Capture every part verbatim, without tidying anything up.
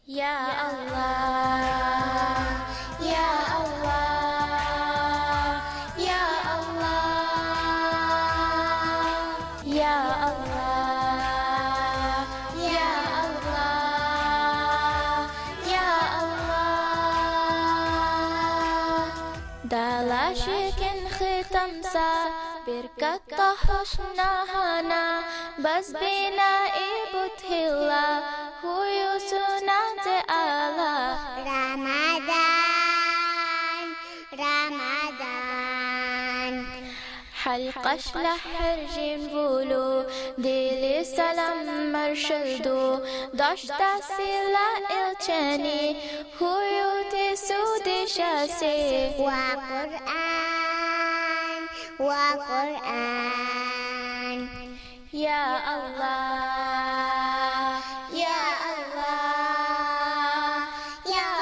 Ya Allah, Ya Allah, Ya Allah, Ya Allah, Ya Allah, Ya Allah. Dala shikin khitam sa birkat tahshna hana bas bina ibut hilla huyu sunat Allah. Ramadan, Ramadan. حلقش لحرجين بولو ديلي سلام مرشدو داشتا سيلا إلچاني هيوتي سودي شاسي وقرآن وقرآن. يا الله يا الله يا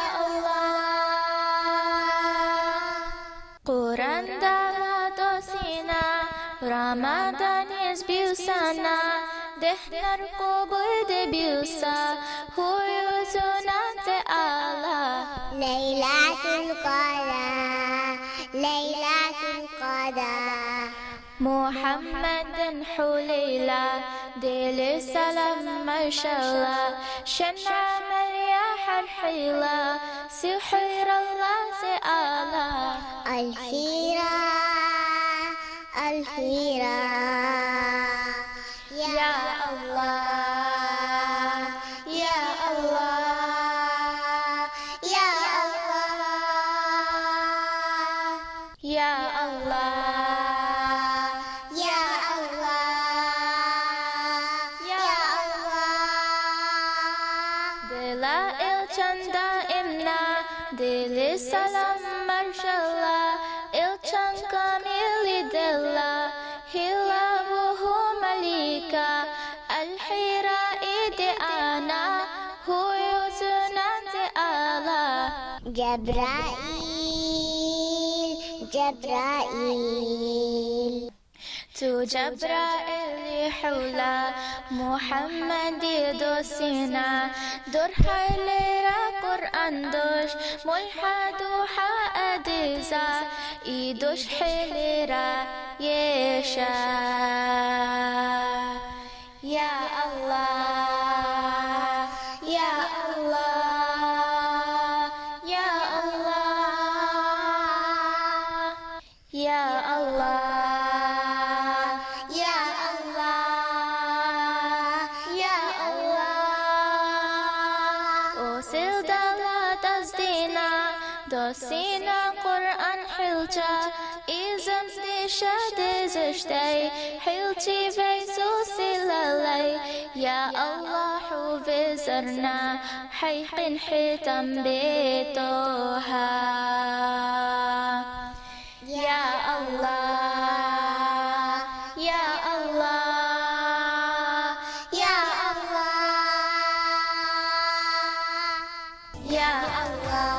الله. قرآن دالا دوسينا رمضان يزبيوسانا دهنر قبول دبيوسا هيوزونا الله. ليلة القدر ليلة القدر. محمد حليلة ديل السلام ما شاء الله شن عمل يا حرحيلة سحر الله سألا. الخيرة الخيرة. يا الله يا الله يا الله يا الله يا الله يا الله. دلائل چندا امنا دل سلام مرشلا الچن كامل دلا هلا وهو مليكا الحيرة إيدي أنا هو يوزنات الله. جبرائيل جبرائيل. تو جبرائيل حولا محمد دوسينا دور حيلرا قرآن دوش ملحد حادثا إيدوش حيلرا يشا. يا الله يا الله يا الله يا الله يا الله يا الله. أوصل دلا تصدينا دوسينا قرآن حلجا إزم ديشا دزشتي حلتي بيسو سلالي. يا الله حفظرنا حيقن حتم بيتوها. يا الله يا الله يا الله يا الله